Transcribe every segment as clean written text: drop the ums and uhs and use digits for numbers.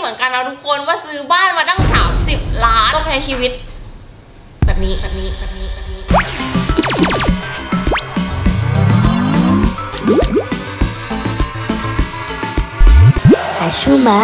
เหมือนกันนะทุกคนว่าซื้อบ้านมาตั้ง30 ล้านต้องใช้ชีวิตแบบนี้ใช้ชูมา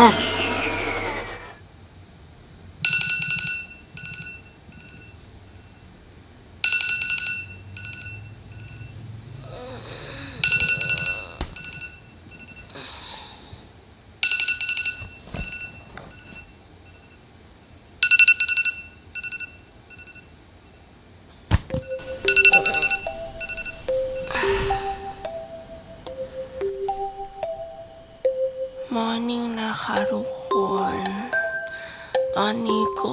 มอร์นิ่งนะคะทุกคนตอนนี้ก็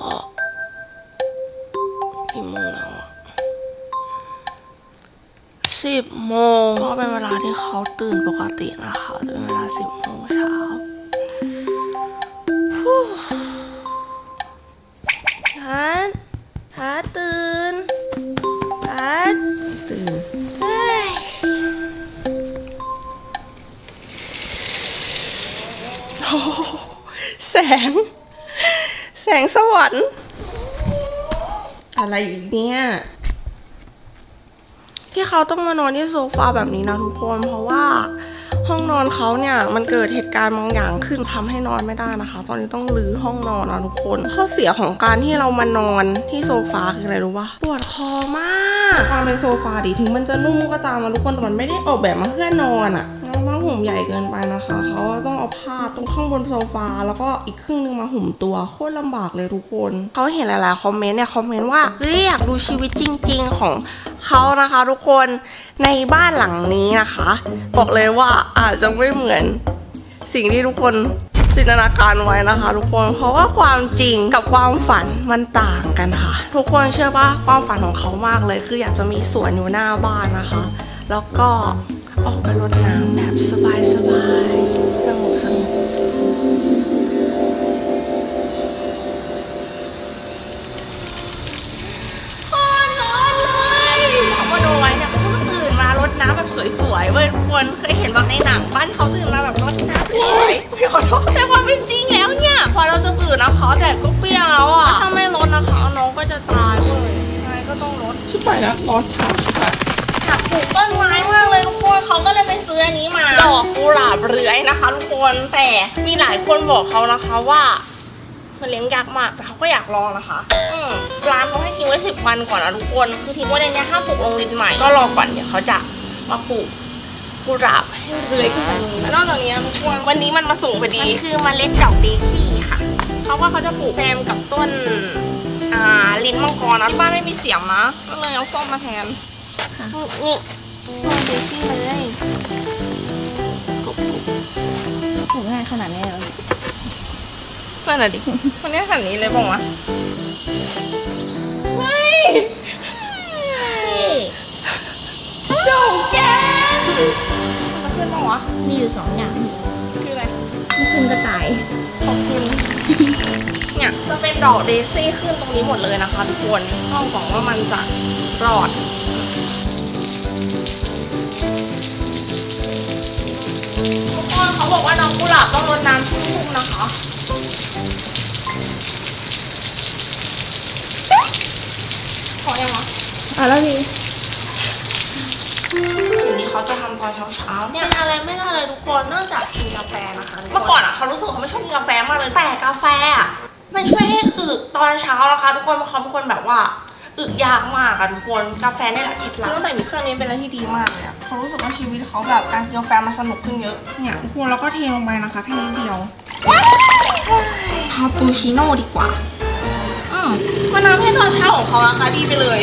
กี่โมงแล้ว10 โมงก็เป็นเวลาที่เขาตื่นปกตินะคะเป็นเวลา10 โมงเช้าทัดตื่นแสงสวรรค์อะไรอีกเนี่ยที่เขาต้องมานอนที่โซฟาแบบนี้นะทุกคนเพราะว่าห้องนอนเขาเนี่ยมันเกิดเหตุการณ์บางอย่างขึ้นทำให้นอนไม่ได้นะคะตอนนี้ต้องรื้อห้องนอนนะทุกคนข้อเสียของการที่เรามานอนที่โซฟาคืออะไรรู้ปะปวดคอมากความเป็นโซฟาดิถึงมันจะนุ่มก็ตามนะทุกคนแต่มันไม่ได้ออกแบบมาเพื่อนอนอะผ้าห่มใหญ่เกินไปนะคะเขาต้องเอาผ้าตรงข้างบนโซฟาแล้วก็อีกครึ่งนึงมาห่มตัวโคตรลำบากเลยทุกคนเขาเห็นหลายๆคอมเมนต์เนี่ยคอมเมนต์ว่าเฮ้ยอยากดูชีวิตจริงๆของเขานะคะทุกคนในบ้านหลังนี้นะคะบอกเลยว่าอาจจะไม่เหมือนสิ่งที่ทุกคนจินตนาการไว้นะคะทุกคนเพราะว่าความจริงกับความฝันมันต่างกันค่ะทุกคนเชื่อป่ะความฝันของเขามากเลยคืออยากจะมีสวนอยู่หน้าบ้านนะคะแล้วก็ออกไปรดน้ำแบบสบายสงบโคตรร้อนเลยหมอมาดูไว้เนี่ยเขาก็ตื่นมารดน้ำแบบสวยๆเว้ยทุกคนเคยเห็นแบบในหนังบ้านเขาตื่นมาแบบรดน้ำสวยแต่ความเป็นจริงแล้วเนี่ยพอเราจะตื่นนะคะแดดก็เปรี้ยงแล้วอ่ะถ้าไม่รดนะคะน้องก็จะตายเลยยังไงก็ต้องรดชิบไปแล้วร้อนค่ะอยากปลูกต้นไม้มากเลยทุกคนเขาก็เลยไปซื้ออันนี้มาดอกกุหลาบเรือยนะคะทุกคนแต่มีหลายคนบอกเขานะคะว่ามันเลี้ยงยากมากแต่เขาก็อยากลองนะคะร้านเขาให้ทิ้งไว้10 วันก่อนนะทุกคนคือทิ้งไว้ในนี้ห้ามปลูกลงดินใหม่ก็รอก่อนเดี๋ยวเขาจะมาปลูกกุหลาบให้เรือยขึ้นมาแล้วนอกจากนี้ทุกคนวันนี้มันมาส่งพอดีมันคือเมล็ดดอกเดซี่ค่ะเขาว่าเขาจะปลูกแซมกับต้นลิ้นมังกรนะที่บ้านไม่มีเสียมนะก็เลยเอาส้มมาแทนนี่ลองดูซี่เลยถูกง่ายขนาดนี้เลยเพื่อนอะดิคนนี้ขนาดนี้เลยบอกว่าไม่จงแกนมาขึ้นบอกว่ามีอยู่2 อย่างคืออะไรขึ้นกระต่ายขอบคุณเนี่ยจะเป็นดอกเดซี่ขึ้นตรงนี้หมดเลยนะคะทุกคนต้องบอกว่ามันจะรอดทุกคนเขาบอกว่าน้องกุหลาบต้องรดน้ำชุ่มๆนะคะขอยังวะแล้วพี่สิ่งที่เขาจะทำตอนเช้าเนี่ยอะไรไม่ได้เลยทุกคนเนื่องจากกินกาแฟนะคะเมื่อก่อนเขารู้สึกเขาไม่ชอบกินกาแฟมากเลยแต่กาแฟมันช่วยให้อึตอนเช้านะคะทุกคนเพราะเขาเป็นคนแบบว่าอึยากมากอะทุกคนกาแฟนี่แหละเคล็ดลับตั้งแต่มีเครื่องนี้เป็นอะไรที่ดีมากเลยเขารู้สึกว่าชีวิตเขาแบบการกินกาแฟมันสนุกขึ้นเยอะเนี่ยทุกคนแล้วก็เทลงไปนะคะแค่นิดเดียวคาปูชิโน่ดีกว่ามาน้ำให้ตอนเช้าของเขานะคะดีไปเลย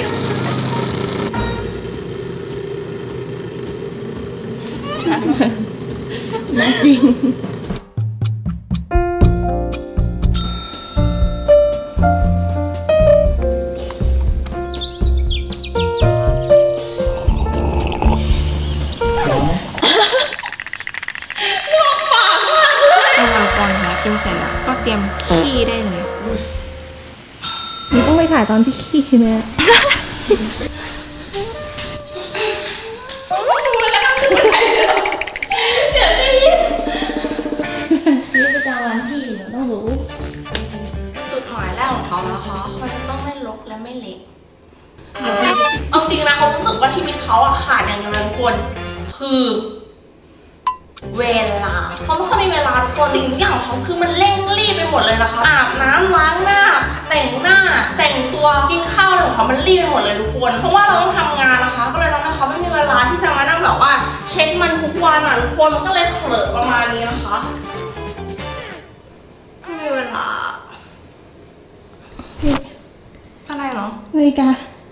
จริงกินเสร็จแล้วก็เตรียมขี้ได้เลยนี่ต้องไปถ่ายตอนพี่ขี้ใช่ไหมไม่ดูเลยนะเดี๋ยวสินี่ประจำวันที่ต้องรู้จุดหมายแรกของเขานะคะเขาจะต้องไม่รกและไม่เล็กเอาจริงนะเขารู้สึกว่าชีวิตเขาอะขาดอย่างเดียวทุกคนคือเวลาเขาไม่ค่อยมีเวลาทุกคนสิ่งทุกอย่างของเขาคือมันเร่งรีบไปหมดเลยนะคะอาบน้ำล้างหน้าแต่งหน้าแต่งตัวกินข้าวอะไรของเขามันรีบไปหมดเลยทุกคนเพราะว่าเราต้องทำงานนะคะก็เลยทำให้เขาไม่มีเวลาที่จะมานั่งแบบว่าเช็ดมันทุกวันอะทุกคนมันก็เลยเขลอะประมาณนี้นะคะไม่มีเวลาอะไรเนาะนาฬิกา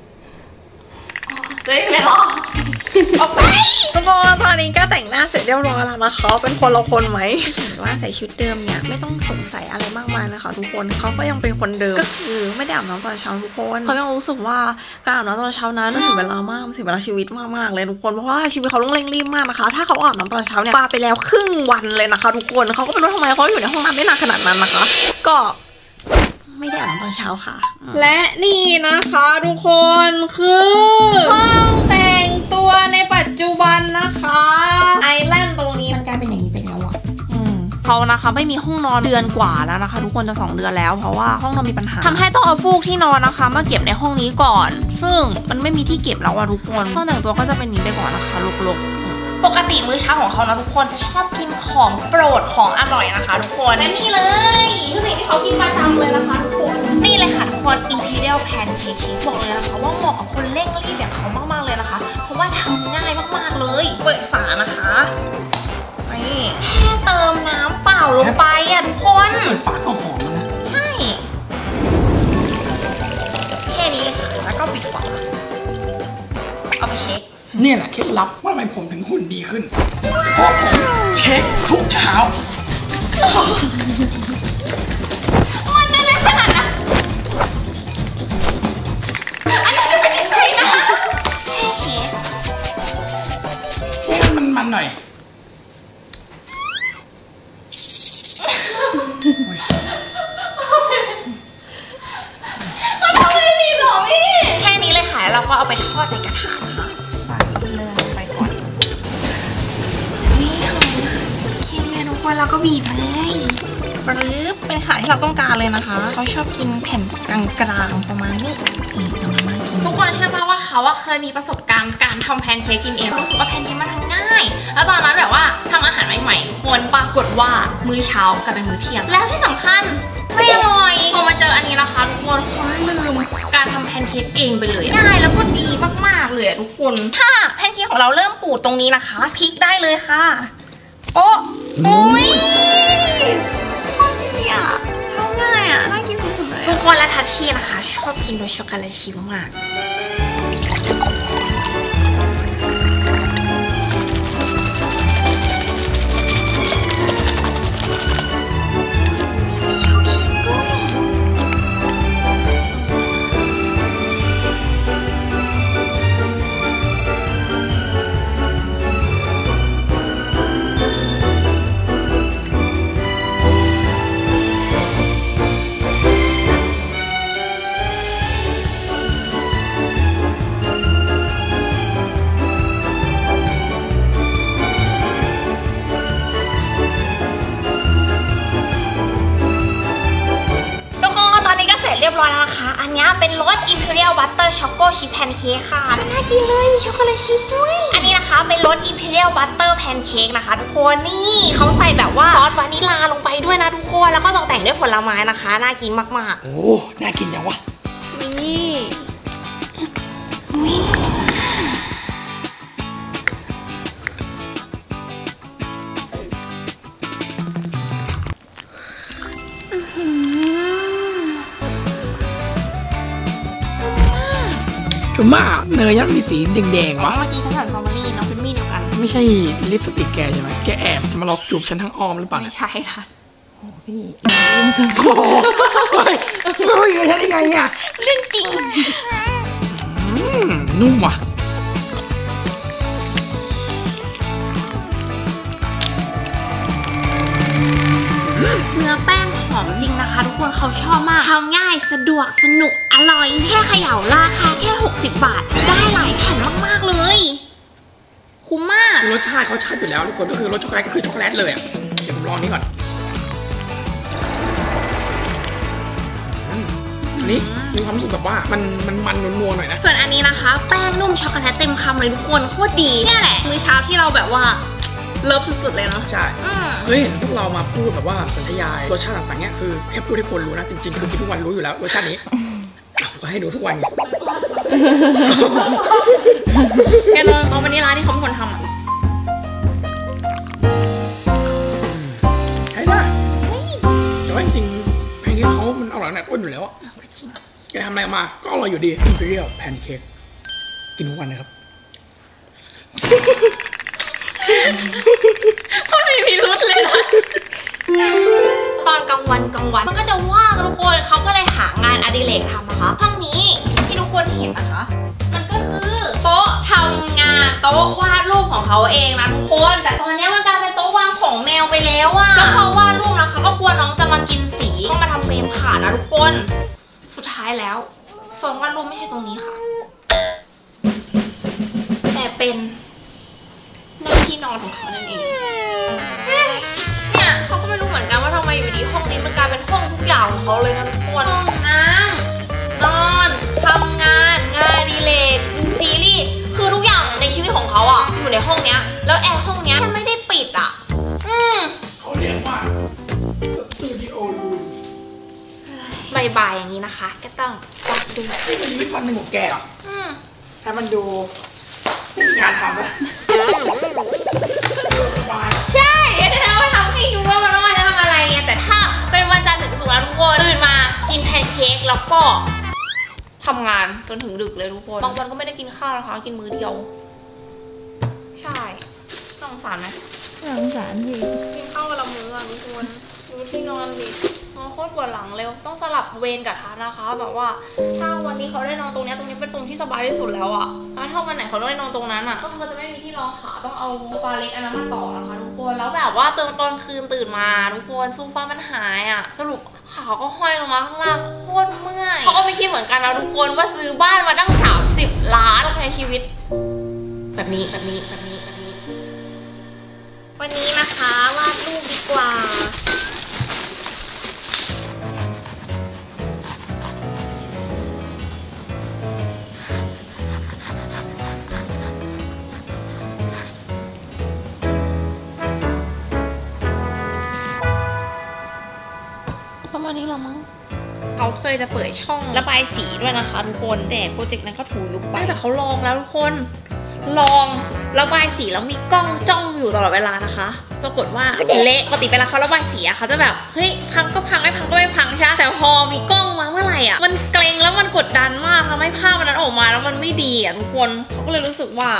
เจ๊ไม่รอออกไปทุกคนตอนนี้ก็แต่งหน้าเสร็จเรียบร้อยแล้วนะคะเป็นคนละคนไหมว่าใส่ชุดเดิมเนี่ยไม่ต้องสงสัยอะไรมากมายเลยค่ะทุกคนเขาก็ยังเป็นคนเดิมก็คือไม่ได้อาบน้ำตอนเช้าทุกคนเขายังรู้สึกว่าการอาบน้ำตอนเช้านั้นมันเสียเวลามากเสียเวลาชีวิตมากๆเลยทุกคนเพราะว่าชีวิตเขาต้องเร่งรีบมากนะคะถ้าเขาอาบน้ำตอนเช้าเนี่ยปาไปแล้วครึ่งวันเลยนะคะทุกคนเขาก็ไม่รู้ทำไมเขาอยู่ในห้องน้ำได้นานขนาดนั้นนะคะก็ไม่ได้อาบน้ำตอนเช้าค่ะและนี่นะคะทุกคนคือห้องแต่งตัวในปัจจุบันนะคะไอแลนด์ตรงนี้มันกลายเป็นอย่างนี้ไปแล้วอ่ะเขานะคะไม่มีห้องนอนเดือนกว่าแล้วนะคะทุกคนจะ2 เดือนแล้วเพราะว่าห้องนอนมีปัญหาทำให้ต้องเอาฟูกที่นอนนะคะมาเก็บในห้องนี้ก่อนซึ่งมันไม่มีที่เก็บแล้วอะทุกคนห้องแต่งตัวก็จะเป็นนี้ไปก่อนนะคะรกๆปกติมื้อเช้าของเขานะทุกคนจะชอบกินของโปรดของอร่อยนะคะทุกคนและนี่เลยคือสิ่งที่เขากินประจำเลยนะคะทุกคนนี่เลยค่ะทุกคน Imperial Pancake บอกเลยนะคะว่าเหมาะกับคนเร่งรีบแบบเขามากๆเลยนะคะเพราะว่าทำง่ายมากๆเลยเปิดฝานะคะนี่แค่เติมน้ำเปล่าลงไปอ่ะทุกคนเปิดฝาก็หอมแล้วนะใช่แค่นี้เลยค่ะแล้วก็ปิดฝาเอาไปเช็คเนี่ยแหละเคล็ดลับว่าทำไมผมถึงหุ่นดีขึ้นเพราะผมเช็คทุกเช้ามันนั่นเลยขนาดนั้นอันนี้ไม่ได้ใส่นะคะแค่เช็คมันหน่อยมันทำไม่ดีหรอพี่แค่นี้เลยค่ะแล้วเราก็เอาไปทอดในกระทะนะคะไปก่อนนี่ค่ะแค่นี้ทุกคนเราก็บีบเลยปรึ๊บเป็นขาที่เราต้องการเลยนะคะเขาชอบกินแผ่นกลางๆประมาณนี้ทุกคนเชื่อป่ะว่าเขาเคยมีประสบการณ์การทำแพนเค้กกินเองรู้สึกว่าแพนเค้กมันทำง่ายแล้วตอนนั้นแบบว่าทำอาหารใหม่ๆทุกคนปรากฏว่ามื้อเช้ากลายเป็นมื้อเที่ยงแล้วที่สำคัญไม่อร่อยพอมาเจออันนี้นะคะทุกคนลืมการทำแพนเค้กเองไปเลยง่ายแล้วก็ดีมากๆเลยทุกคนถ้าแพนเค้กของเราเริ่มปูดตรงนี้นะคะพลิกได้เลยค่ะโอ้ยทำง่ายอ่ะน่ากินสุดๆเลยทุกคนและทัชชี่นะคะชอบกินโดยช็อกโกแลตชิพมากเรียบร้อยแล้วนะคะอันนี้เป็นรส Imperial Butter Choco Chip Pancake ค่ะน่ากินเลยมีช็อกโกแลตชิพด้วยอันนี้นะคะเป็นรส Imperial Butter Pancake นะคะทุกคนนี่เขาใส่แบบว่าซอสวานิลาลงไปด้วยนะทุกคนแล้วก็ตกแต่งด้วยผลไม้นะคะน่ากินมากๆโอ้น่ากินจังวะนี่มาเนยยังมีสีแดงๆวะเมื่อกี้ฉันสั่งสตรอเบอรี่น้องเป็นมี่เดียวกันไม่ใช่ลิปสติกแกใช่ไหมแกแอบมาหลอกจูบฉันทั้งอ้อมหรือเปล่าไม่ใช่ค่ะโอ้พี่โอ้ยไม่รู้ยังไงฉันได้ไงเนี่ยเรื่องจริงนุ่มว่ะเนื้อแป้งหอมจริงนะคะทุกคนเขาชอบมากทำง่ายสะดวกสนุกอร่อยแค่เขย่าราคาแค่60 บาทได้หลายแผ่นมากๆเลยคุ้มมากรสชาติเขาชัดอยู่แล้วทุกคนก็คือรสช็อกโกแลตก็คือช็อกโกแลตเลยอ่ะเดี๋ยวผมลองนี้ก่อนนี้มีความรู้สึกแบบว่ามันนัวๆหน่อยนะส่วนอันนี้นะคะแป้งนุ่มช็อกโกแลตเต็มคำเลยทุกคนโคตรดีเนี่ยแหละมื้อเช้าที่เราแบบว่าเลิฟสุดๆเลยเนาะใช่เฮ้ยเห็นพวกเรามาพูดแบบว่าสนธยายรสชาติต่างๆเนี่ยคือแค่พูดให้คนรู้นะจริงๆคือกินทุกวันรู้อยู่แล้วรสชาตินี้ก็ให้ดูทุกวันไงแกลองเอาวานิลลาที่เขาเป็นคนทำใช่ได้แต่ว่าจริงๆเพลงนี้เขามันอร่อยแบบอ้นอยู่แล้วแกทำอะไรมาก็อร่อยอยู่ดีอิมพีเรียลแพนเค้กกินทุกวันนะครับก็ไม่มีรุ้เลยนะตอนกลางวันมันก็จะว่างทุกคนเขาก็เลยหางานอดิเรกทำนะคะห้องนี้ที่ทุกคนเห็นนะคะมันก็คือโต๊ะทำงานโต๊ะวาดรูปของเขาเองนะทุกคนแต่ตอนนี้มันกลายเป็นโต๊ะวางของแมวไปแล้วอะก็เพราะวาดรูปนะคะก็กลัวน้องจะมากินสีก็มาทำเฟรมขาดนะทุกคนสุดท้ายแล้วโซนวาดรูปไม่ใช่ตรงนี้ค่ะแต่เป็นในที่นอนของเขานั่นเองเนี่ยเขาก็ไม่รู้เหมือนกันว่าทำไมอยู่ดีห้องนี้มันกลายเป็นห้องทุกอย่างของเขาเลยนะทุกคนห้องน้ำนอนทำงานดีเลกดูซีรีส์คือทุกอย่างในชีวิตของเขาอ่ะอยู่ในห้องเนี้ยแล้วแอร์ห้องเนี้ยมันไม่ได้ปิดอ่ะเขาเรียกว่าสตูดิโอรูมบ่ายๆอย่างนี้นะคะก็ต้องจัดดูชีวิตวันหนึ่งของแกอ่ะแต่มันดูไม่มีงานทำแล้วใช่จะทำว่าทำให้ดูว่ามันจะทำอะไรไงแต่ถ้าเป็นวันจันทร์ถึงศุกร์ทุกคนตื่นมากินแพนเค้กแล้วก็ทำงานจนถึงดึกเลยทุกคนบางวันก็ไม่ได้กินข้าวนะคะกินมื้อเดียวใช่สงสารไหมสงสารสิกินข้าววันละมื้อทุกคนดูที่นอนดิโคตรปวดหลังเร็วต้องสลับเวรกับทัศนะคะแบบว่าถ้าวันนี้เขาได้นอนตรงนี้เป็นตรงที่สบายที่สุดแล้วอะถ้าวันไหนเขาได้นอนตรงนั้นอะก็คือจะไม่มีที่รองขาต้องเอาโซฟาเล็กอันนั้นมาต่อนะคะทุกคนแล้วแบบว่าตอนคืนตื่นมาทุกคนโซฟามันหายอะสรุปขาก็ห้อยลงมาข้างล่างโคตรเมื่อยเขาก็ไม่คิดเหมือนกันนะทุกคนว่าซื้อบ้านมาตั้ง30 ล้านในชีวิตแบบนี้วันนี้นะคะวาดรูปดีกว่าประมาณนี้ละมั้งเขาเคยจะเปิดช่องระบายสีด้วยนะคะทุกคนแต่โปรเจกต์นั้นเขาถูกยุบไปแต่เขาลองแล้วทุกคนลองระบายสีแล้วมีกล้องจ้องอยู่ตลอดเวลานะคะปรากฏว่าเละปกติเวลาเขาระบายสีอะเขาจะแบบเฮ้ยพังก็พังไม่พังก็ไม่พังใช่แต่พอมีกล้องมาเมื่อไหร่อะมันเกรงแล้วมันกดดันมากทำให้ภาพมันออกมาแล้วมันไม่ดีอะทุกคนเขาก็เลยรู้สึกว่า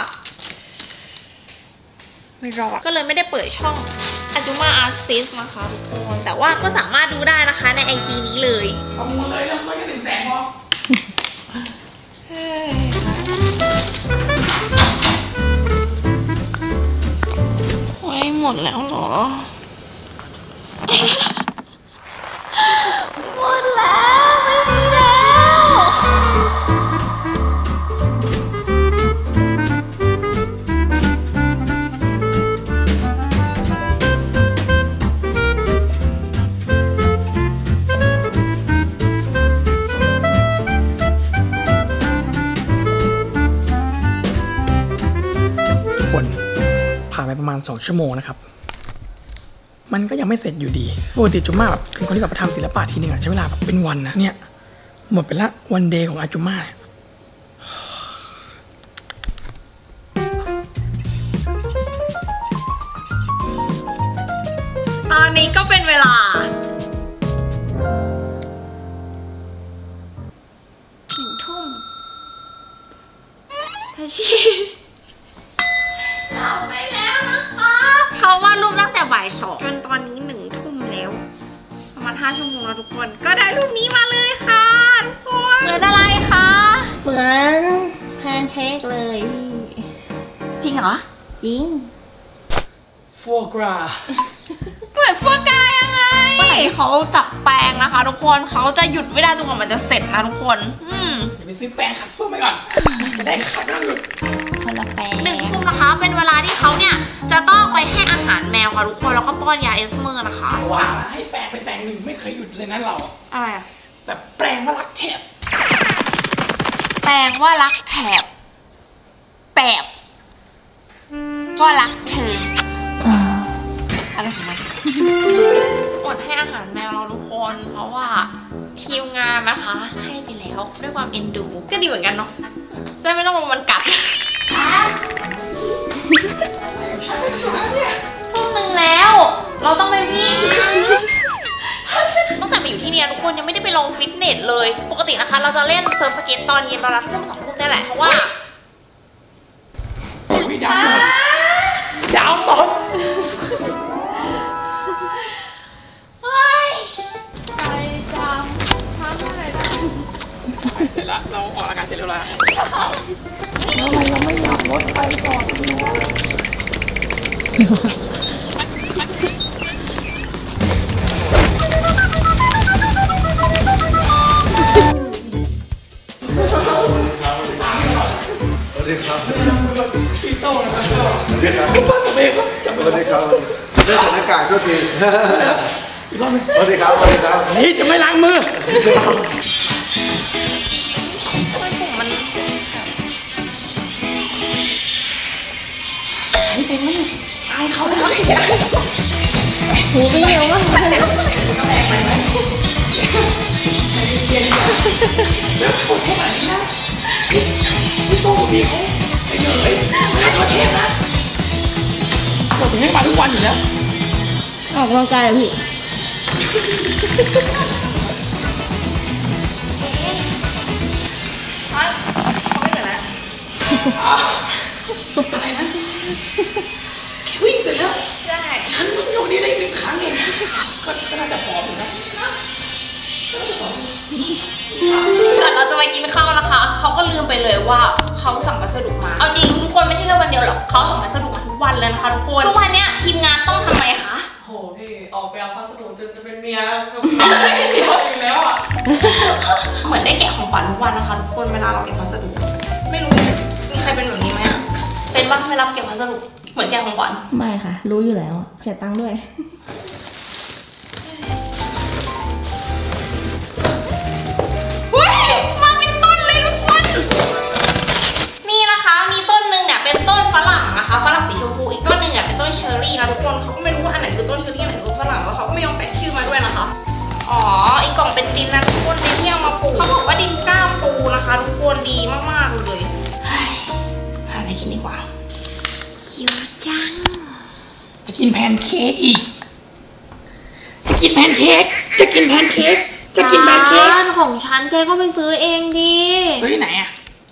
ไม่รอดก็เลยไม่ได้เปิดช่องAjuma Artist นะคะทุกคนแต่ว่าก็สามารถดูได้นะคะใน IG นี้เลยประมูลเลยแล้วไม่ถึง100,000พอไม่หมดแล้วเหรอหมดแล้วไม่มีแล้วผ่านไปประมาณ2 ชั่วโมงนะครับมันก็ยังไม่เสร็จอยู่ดีปกติจุม่าแบบเป็นคนที่แบบทำศิลปะทีนึงใช้เวลาแบบเป็นวันนะเนี่ยหมดไปละวันเดย์ของอาจุม่าตอนนี้ก็เป็นเวลา1 ทุ่มทัชชีเราไปแล้วนะคะเขาวาดรูปตั้งแต่บ่าย 2จนตอนนี้1 ทุ่มแล้วประมาณ5 ชั่วโมงแล้วทุกคนก็ได้รูปนี้มาเลยค่ะทุกคนเหมือนอะไรคะเหมือนแพนเค้กเลยจริงเหรอจริงฟัวกราเหมือนฟัวกรายังไงเมื่อไหร่เขาจับแปรงนะคะทุกคนเขาจะหยุดไม่ได้จนกว่ามันจะเสร็จนะทุกคนอย่าไปซื้อแปรงขัดส้วมไปก่อนจะได้ขัดไม่ต้องหยุดคนละแปรง 1 ทุ่มนะคะเป็นเวลาที่เขาเนี่ยจะต้องไปให้อาหารแมวค่ะทุกคนแล้วก็ป้อนยาเอสเมอร์นะคะว่าให้แปรงไปแปรงหนึ่งไม่เคยหยุดเลยนะเราอะไรอะแบบแปลงว่ารักแถบแปลงว่ารักแถบแปบว่ารักเธออะไรของมันอดให้อาหารแมวเราทุกคนเพราะว่าทีมงานนะคะให้ไปแล้วด้วยความเอ็นดูก็ดีเหมือนกันเนาะจะไม่ต้องมันกัดทุ่มหนึ่งแล้วเราต้องไปวิ่งตั้งแต่มาอยู่ที่นี่ทุกคนยังไม่ได้ไปลงฟิตเนสเลยปกตินะคะเราจะเล่นเซิร์ฟสเก็ตตอนเย็นประมาณทุ่ม2 ทุ่มได้แหละเพราะว่าไม่ได้ดาวตกไปจ้าทำอะไรจ้าเสร็จแล้วเราออกอาการเสร็จแล้วแล้วทำไมเราไม่อยากลดไปก่อนสวัสดีครับพี่โต้นะครับสวัสดีครับผมเองครับสวัสดีครับเรื่องสถานการณ์ก็คือสวัสดีครับสวัสดีครับนี่จะไม่ล้างมือมันนี่เป็นมั้ยอายเขาเลยหูไปเร็วมากแล้วโทษเท่าไหร่นะพี่โต้มีเขาใช่เลยไม่ขอเทปนะเราถึงให้มาทุกวันอยู่แล้วออกกำลังกายพี่อะไรนะแค่วิ่งเสร็จแล้วฉันเพิ่งอยู่นี่ได้1 ครั้งเองก็น่าจะพออยู่นะก่อนเราจะไปกินข้าวนะคะเขาก็ลืมไปเลยว่าเขาสั่งพัสดุมาเอาจริงทุกคนไม่ใช่แค่วันเดียวหรอกเขาสั่งพัสดุมาทุกวันเลยนะคะทุกคนทุกวันเนี้ยทีมงานต้องทำไมคะโหพี่ออกไปเอาพัสดุจนจะเป็นเมียอยู่แล้วอ่ะเหมือนได้แกะของขวัญทุกวันนะคะทุกคนเวลาเราเก็บพัสดุไม่รู้มีใครเป็นแบบนี้ไหมเป็นบ้างเวลาเก็บพัสดุเหมือนแกะของขวัญไม่ค่ะรู้อยู่แล้วเสียตังค์ด้วยมาเป็นต้นเลยทุกคนนี่นะคะมีต้นหนึ่งเนี่ยเป็นต้นฝรั่งนะคะฝรั่งสีชมพูอีกต้นหนึ่งเนี่ยเป็นต้นเชอร์รี่นะทุกคนเขาก็ไม่รู้ว่าอันไหนคือต้นเชอร์รี่อันไหนคือต้นฝรั่งแล้วเขาก็ไม่ยอมแปะชื่อมาด้วยนะคะอ๋ออีกกล่องเป็นดินนะทุกคนดินที่เอามาปลูกเขาบอกว่าดินก้ามปูนะคะทุกคนดีมากๆเลยหาอะไรกินดีกว่าหิวจังจะกินแพนเค้กอีกจะกินแพนเค้กจะกินแพนเค้กจะกินแพนเค้กของฉันแกก็ไปซื้อเองดีซื้อที่ไหนอ่ะ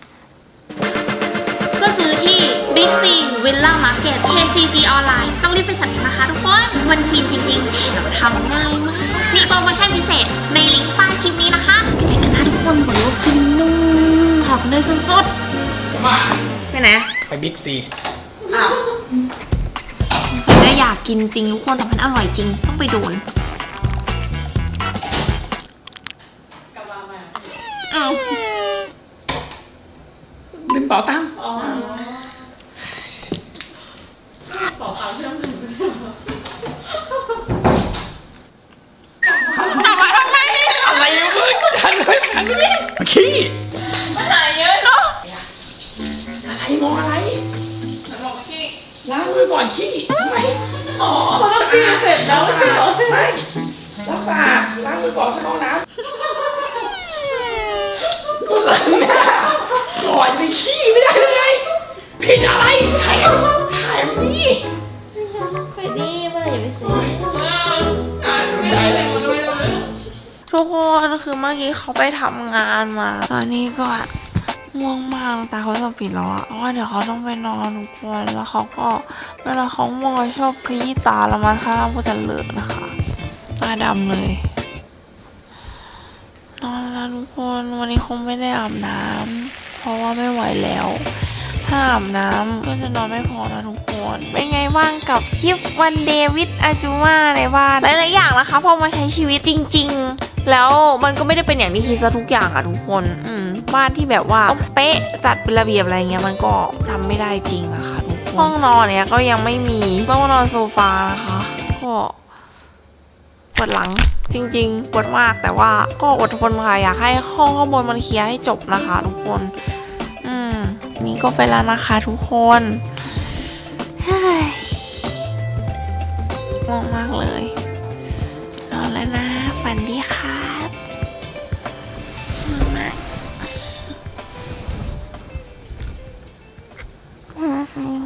ก็ซื้อที่ Big C Villa Market KCG ออนไลน์ต้องรีบไปจัดกันนะคะทุกคนมันฟินจริงๆแถมทำง่ายมากมีโปรโมชั่นพิเศษในลิงก์ใต้คลิปนี้นะคะไปกันนะทุกคนบอกเลยว่าฟินนุ่มหอมเนยสุดๆมาไปไหนไป Big C อ้าวฉันก็อยากกินจริงทุกคนแต่มันอร่อยจริงต้องไปโดนลืมเป๋าตังค์เป๋าตังค์ที่ต้องถึงอะไรอยู่เพื่อนทันเลยทันไม่ได้ขี้มันไหนเยอะเนาะอะไรมองอะไรบอกขี้ล้างมือก่อนขี้ทำไมอ๋อเพราะเราขี้เสร็จแล้วใช่ไหมไม่รักษาล้างมือก่อนเข้าห้องน้ำก็ล้างหน้าก่อนไปขี้ไม่ได้เลย ผิดอะไรถ่ายนี่ไปดิเมื่อไหร่จะไปซื้อทุกคนคือเมื่อกี้เขาไปทำงานมาตอนนี้ก็ง่วงมากแต่เขาจะปิดแล้วอะเพราะว่าเดี๋ยวเขาต้องไปนอนทุกคนแล้วเขาก็เวลาเขาง่วงชอบขยี้ตาแล้วมันข้างก็จะเลอะนะคะตาดำเลยนอนแล้วทุกคนวันนี้คงไม่ได้อาบน้ำเพราะว่าไม่ไหวแล้วถ้าอาบน้ำก็จะนอนไม่พอนะทุกคนเป็นไงบ้างกับคลิปวันเดย์วิดอาจูมาในบ้านหลายๆอย่างนะคะพอมาใช้ชีวิตจริงๆแล้วมันก็ไม่ได้เป็นอย่างที่คิดซะทุกอย่างอะทุกคนบ้านที่แบบว่าต้องเป๊ะจัดเป็นระเบียบอะไรเงี้ยมันก็ทำไม่ได้จริงนะคะทุกคนห้องนอนเนี่ยก็ยังไม่มีต้องนอนโซฟานะคะก็ปวดหลังจริงๆปวดมากแต่ว่าก็อดทนค่ะอยากให้ห้องข้างบนมันเคลียร์ให้จบนะคะทุกคนนี่ก็ไปแล้วนะคะทุกคนง่วงมากเลยนอนแล้วนะฝันดีครับมาก